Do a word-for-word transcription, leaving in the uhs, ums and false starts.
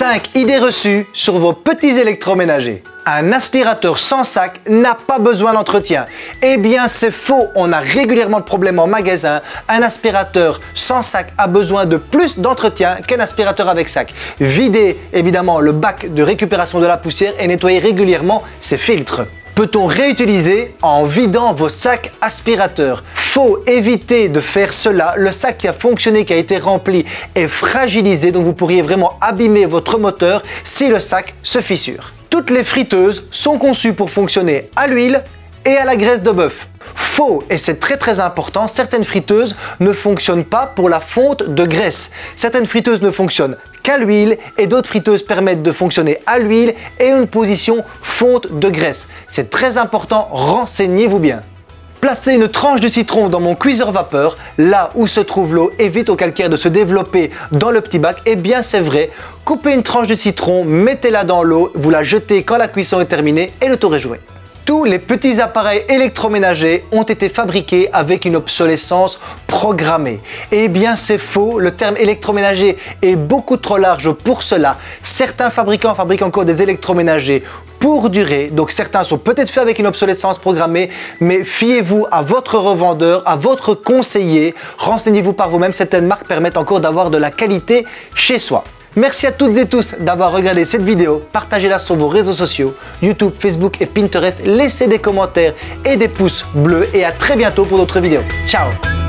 cinq idées reçues sur vos petits électroménagers. Un aspirateur sans sac n'a pas besoin d'entretien. Eh bien c'est faux, on a régulièrement de problèmes en magasin. Un aspirateur sans sac a besoin de plus d'entretien qu'un aspirateur avec sac. Videz évidemment le bac de récupération de la poussière et nettoyez régulièrement ses filtres. Peut-on réutiliser en vidant vos sacs aspirateurs? Faut éviter de faire cela. Le sac qui a fonctionné, qui a été rempli est fragilisé, donc vous pourriez vraiment abîmer votre moteur si le sac se fissure. Toutes les friteuses sont conçues pour fonctionner à l'huile et à la graisse de bœuf. Faux, et c'est très très important, certaines friteuses ne fonctionnent pas pour la fonte de graisse. Certaines friteuses ne fonctionnent qu'à l'huile et d'autres friteuses permettent de fonctionner à l'huile et une position fonte de graisse. C'est très important, renseignez-vous bien. Placez une tranche de citron dans mon cuiseur vapeur, là où se trouve l'eau, évite au calcaire de se développer dans le petit bac. Eh bien c'est vrai, coupez une tranche de citron, mettez-la dans l'eau, vous la jetez quand la cuisson est terminée et le tour est joué. Tous les petits appareils électroménagers ont été fabriqués avec une obsolescence programmée. Eh bien c'est faux, le terme électroménager est beaucoup trop large pour cela. Certains fabricants fabriquent encore des électroménagers pour durer, donc certains sont peut-être faits avec une obsolescence programmée, mais fiez-vous à votre revendeur, à votre conseiller, renseignez-vous par vous-même, certaines marques permettent encore d'avoir de la qualité chez soi. Merci à toutes et tous d'avoir regardé cette vidéo, partagez-la sur vos réseaux sociaux, YouTube, Facebook et Pinterest, laissez des commentaires et des pouces bleus et à très bientôt pour d'autres vidéos. Ciao!